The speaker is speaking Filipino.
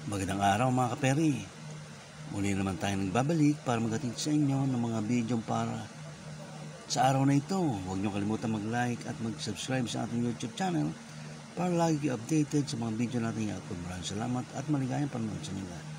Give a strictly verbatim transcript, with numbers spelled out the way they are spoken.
Magandang araw mga kaperi. Muli naman tayo nagbabalik para maghatid sa inyo ng mga video para sa araw na ito. Huwag niyo kalimutan mag-like at mag-subscribe sa ating YouTube channel para lagi kayo updated sa mga video natin i-upload. Maraming salamat at maligayang panonood sa inyo lahat.